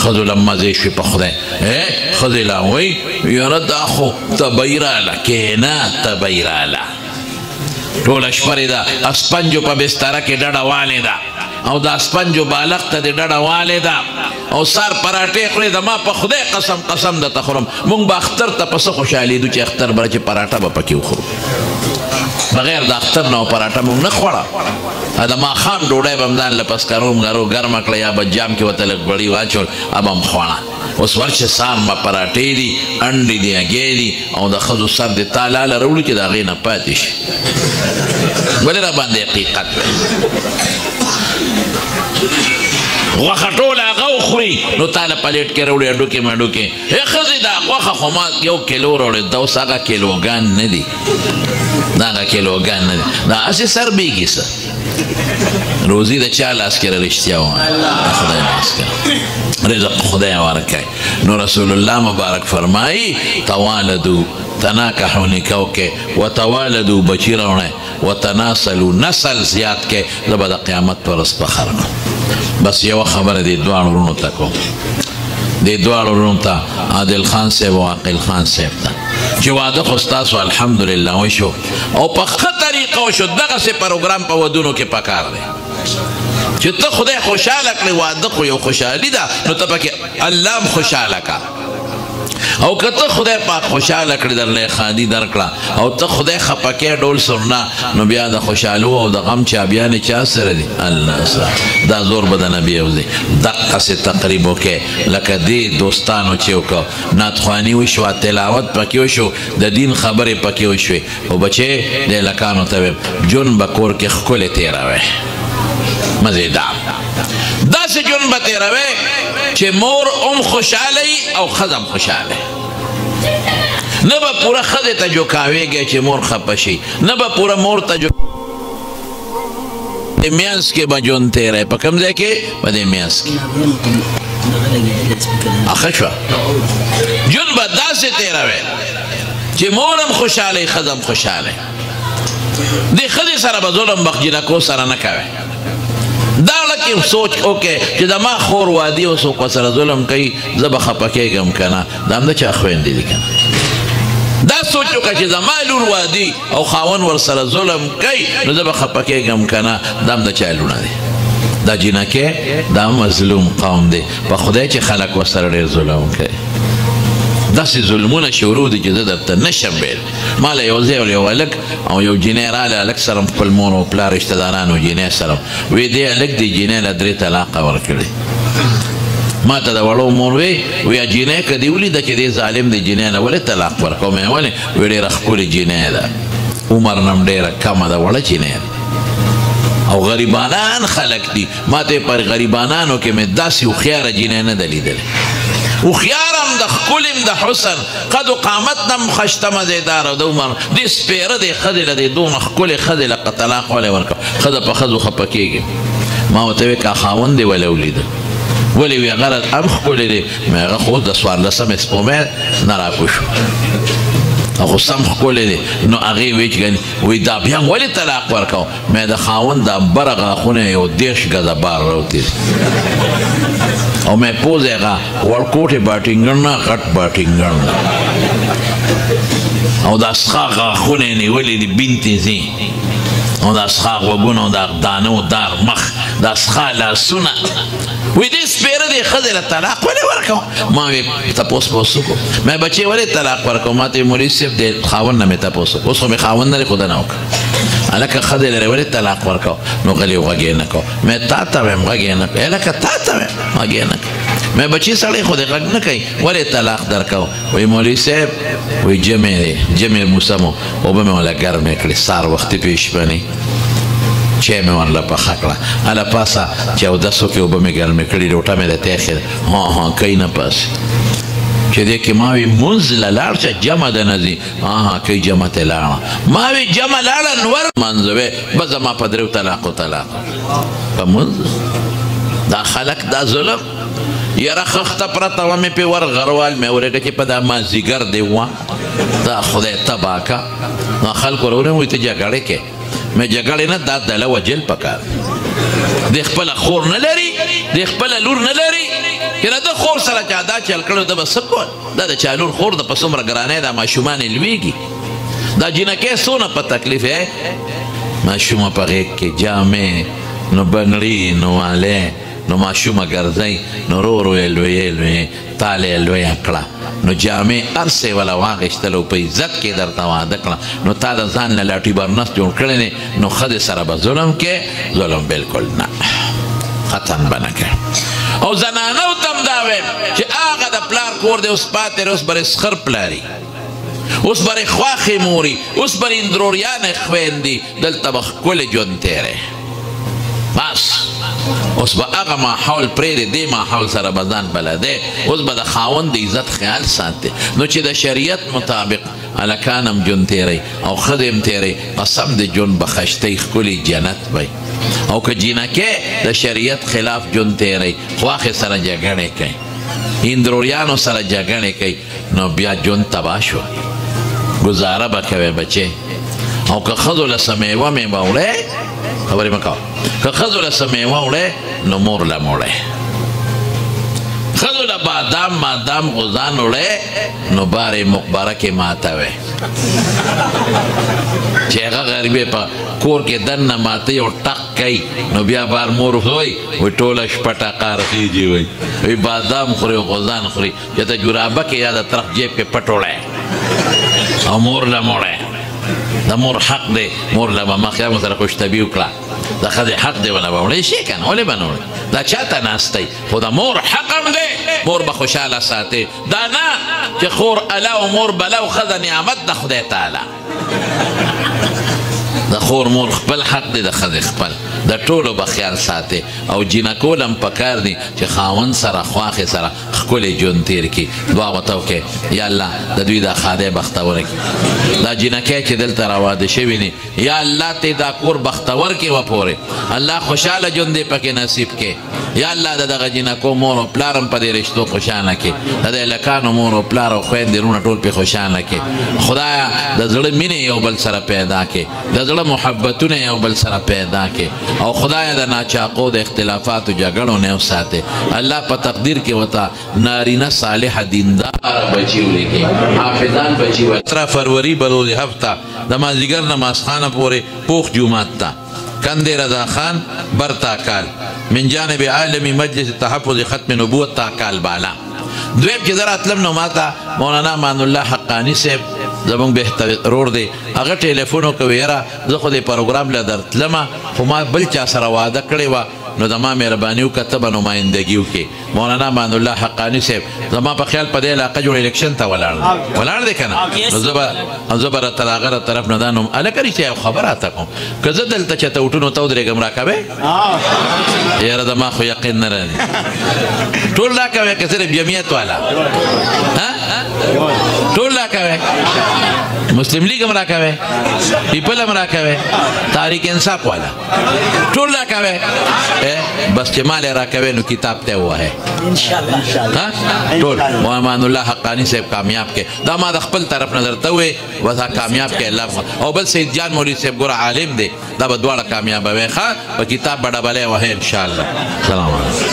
خذو لمزې شوې په خدای ښځې لا وایي یاره دا خو تبی راله کېنه تبی راله ټوله شپه ده اسپنجو په بستره کې ډډه والې ده او د اسپنجو بالغ ته د ډډه والې ده او سار پراټې خورې د ما په خدای قسم قسم درته خورم موږ به اختر ته په څه خوشحالېدو چې اختر به چې پراټه به پکې وخورو بغیر د اختر نه پراټه موږ نه خوړه د ماښام ډوډۍ به هم ځان له پسکرو ګرمه کړه یا به جام کې ورته لږ غوړي واچول به هم خوړه اوس ورشه سار به پراټې دي انډې دي هګۍ دي او د ښځو سر د تا لاله راوړي چې د هغې نه پاتې شي ولې را باندې حقیقت دی غوښه ټوله هغه وخوري نو تا له پلیټ کې راوړي هډوکې مډوکې ښځې دا غوښه خو ما 1 کیلو راوړې دا اوس هغه کیلوګان نه دي دا هغه کیلوګان نه دي دا هسې سر بیږي څه روزي د چا لاس کې رښتیا ووایه د خدای لاس کې رزق خدای ورکوي نو رسول الله مبارک فرمایي توالدو تناکحو نکاح کې وتوالدو بچي راوړئ وتناسلو نسل زیات کې زه به د قیامت په ورځ فخر کړم بس یوه خبره دې دواړو وروڼو ته کوم دې دواړو وروڼو ته عادل خان صاحب او عاقل خان صاحب ته چې واده خو ستاسو الحمدلله وشو او په ښه طریقه وشو دغسې پروګرام په ودونو کې پکار دی چې ته خدای خوشحاله کړې واده خو یو خوشحالي ده نو ته پکې الله هم خوشحاله که او که ته خدای پاک خوشحاله کړې درله خادي درکړه او ته خدای خپکې ډول سرنا نو بیا د خوشحالو او د غم چابیانې چا سره دي الله سره دا زور به د نبي اوځي دقسې تقریب وکړې لکه دې دوستانو چې وکړو نعتخواني وشوه تلاوت پکې وشو د دین خبرې پکې وشوې او بچې د هلکانو ته ویم جون به کور کې ښکلې تېروئ مزیدار داسې جون به تېروئ چې مور ام خوشحاله او ښځه هم خوشحاله نه به پوره ښځې ته جوکاویږي چې مور خفه شي نه به پوره مور ته د میانس کې به ژوند تېری په کوم ځای کې په دې میانس کې ښه شوه ژوند به داسې تېروي چې مور هم خوشحاله ښځه هم خوشحاله دې ښځې سره به ظلم بخجنکو سره نه کوي دا لکه سوچ وکړئ چې د ما خور وادي او څوک ورسره ظلم کوي زه به خفه کېږم که نه دا هم د چا خویندې دي که نه دا سوچ وکړه چې زما لور وادي او خاوند ورسره ظلم کوي نو زه به خفه کېږم که نه دا هم د چا لونه دي دا جینکې دا مظلوم قوم دی په خدای چې خلک ورسره ډېر ظلم کوي داسې ظلمونه شروع دي چې زه درته نشم ویل ما له یو ځای یو هلک او یو جینۍ راغلی هلک سره خپل مور او پلار رشته دارانو جینۍ سره وی دې هلک دې جینۍ له 3 طلاقه ورکړي ما ته د وړو مور وی جینۍ که دې ولیده چې دې ظالم دې جینۍ له ولې طلاق ورکوم یې ولې وی ډېره ښکلې جینۍ ده عمر نه هم ډېره کمه ده وړه جینۍ ده او غریبانان خلک دي ما ته پر غریبانانو کې مې داسې هوښیاره جینۍ نه ده لیدلې هوښیارم د ښکلیم د حسن قد و قامت نم خشته مزیداره د عمر دې سپېره دې ښځې له دې دونه ښکلې ښځې له طلاق ولې ورکړه ښځه په ښځو خفه کېږي ما ورته ویې که خاوند دې ولې ولیده ولې وی هغه هم ښکلې دی مې هغه خو د 14 سپومې نه راکوشو خو سم ښکلی دی نو هغې وی چې وی دا بیا ولې طلاق ورکو مې د خاوند دا بره غاښونه یو 10 ګزه بار راوتي او مې پوز هغه ورکوټې باټینګن نه غټ باټینګن او دا څښا غاښونه یې نیولې دي بینتې ځي او دا څښا غوږونه او دا دانه او دار مخ دا څښا لاسونه وی دې سپېره دې ښځې له طلاق ولې ورکوم ما وی تپوس به اوس وکړو مې بچې ولې طلاق ورکوم ما ته یې مولوي صاحب دې خاوند نه مې تپوس وکړو اوس خو مې خاوند نه دی خو ده نه وکړه هلکه ښځې لرې ولې طلاق ورکوم نو غلې غوږ یې نه کوم مې تا ته ویم غوږ یې نه کوي هلکه تا ته ویم غوږ یې نه کوي مې بچې سړی خو دې غږ نه کوي ولې طلاق درکوم وی مولوي صاحب وی جمع دی جمع موسمو اوبه مې وله ګرمې کړې سار وختي پیشبني چای مې ورله پخه کړه هله پاسه چې اودس وکړې اوبه مې ګرمې کړي ډوټه مې درته ایښې ده کوي نه پاسې چې دې کې ما وی مونځ له لاړ شه جمع ده نه ځي کوي جمع ته لاړه ما وی جمع لاړه نور منځوې بس زما په 3 طلاقو طلاق په مونځ دا خلک دا ظلم یاره خخته پرته وه مې پې ورغروال مې ورېږه چې په دا مازدیګر دې وه دا خدای تباه که خلکو راوړم وایي ته جګړې کې مې جګړې نه دا دله وجل پکار دې خپله خور نه لري دې خپله لور نه لري کنه د خور سره چا دا چل کړو د به څه کول دا د چا لور خور د په څومره ګرانۍ دا ماشومان یې لویږي دا جینکۍ څونه په تکلیف یې ماشومه په غېږ کې جامې نو بنګړي نو والی نو ماشومه ګرځئ نو ورو ورو یې لویې لویې تاله یې لویه کړه نو جامې هر څه یې وله واخېستل او په عزت کې درته واده کړه نو تا د ځان نه لاټي برنس جوړ کړی دی نو ښځې سره به ظلم کې ظلم بلکل نه ختم به نه کوې او زنانو ته هم دا ویم چې هغه د پلار کور دی اوس پاتې اوس برې سخر پلاري اوس برې خواښې موري اوس برې اندروریانې خویندې دلته به ښکلی ژوند تېری بس اوس به هغه ماحول پرېږدې دې ماحول سره به ځان بلدی اوس به د خاوند د عزت خیال ساتې نو چې د شریعت مطابق هلکان هم ژوند تېری او ښځې هم تېری قسم د ژوند به خشتۍ ښکلي جنت وی او که جینکۍ د شریعت خلاف ژوند تېری خواښې سره جګړې کوي هندروریانو سره جګړې کوي نو بیا ژوند تباه شو ګزاره به کوې بچې او که ښځو له څه میوه میوه وړی خبرې مه کوه که ښځو له څه میوه وړی نو مور له موړی ښځو له بادام مادام غوزان وړی نو بارې مقبره کې ماتوی چې هغه غریبې په کور کې دننه ماته یو ټق کوي نو بیا بار مور وایي وایي ټوله شپه ټقار خېږي وایي بادام خوري او غوزان خوري چې ته جرابه کې یا د طرف جیب کې پټ وړی او مور له موړی د مور حق دی مور له به مخ یا مو سره خوشطبي وکړه د ښځې حق دی ونه به وړی شي که نه ولې به نه وړی دا چاته ناستی خو د مور حق هم دی مور به خوشحاله ساتي دا نه چې خور اله او مور بله او ښځه نعمت د خدای تعالی د خور مور خپل حق دی د ښځې خپل د ټولو به خیال ساتي او جینکول هم پکار دي چې خاوند سره خواښې سره ښکلی ژوند تېر کړي دعا ورته وکړئ یا الله د دوی دا خدای بختوره کړي دا جینکۍ چې دلته راواده شوي دي یا الله ته دا کور بختور کړي وپورې الله خوشحاله ژوند دې پکې نصیب کړي یا الله د دغه جینکو مور او پلار هم په دې رشتو خوشحاله کړي د دې هلکانو مور او پلار او خویندې وروڼه ټول پرې خوشحاله کړي خدایه د زړه مینې یو بل سره پیدا کړي د زړه محبتونه یو بل سره پیدا کړي او خدای د ناچاقو د اختلافاتو جګړو نه وساتې الله په تقدیر کې ورته نارینه صالح دیندار بچي ولیکي حافظان بچي 17 فروری بروز هفته د مازدیګر نمازخانه پورې پوخ جومات ته کندې رضا خان بر تاکال من جانب عالمی مجلس تحفظ ختم نبوت تاکال بالا دویم چې زه راتلم نو ماته مولانا امان الله حقانی صاحب زمونږ بهتر رور دی هغه ټلیفون وکړ یاره زه خو دې پروګرام له درتلمه خو ما بل چا سره واده کړې وه نو زما مهرباني وکړه ته به نمایندګي وکړې مولانا امان الله حقانی صاحب زما په خیال په دې علاقه جوړ الیکشن ته ولاړ دی که نه نو زه به راته د هغه طرف نه دا نوم هلکه رښتیا یو خبر راته کوم که زه دلته چېرته وټونو ته ودرېږم راکوې یاره زما خو یقین نه راځي ټول راکوې که صرف جمعیت والا ټول راکوې مسلم لیگ هم راکوې پیپل هم راکوې تحریک انصاف والا ټول راکوې بس چې مال یې راکوې نو کتاب ته ووهې ټول امان الله حقانی صاحب کامیاب کې دا ما د خپل طرف نه درته ووې بس کامیاب کې الله او بل سید جان مولوي صاحب ګوره عالم دی دا به دواړه کامیابوي ښه په کتاب به ډبلی وهې انشاءالله سلام علیکم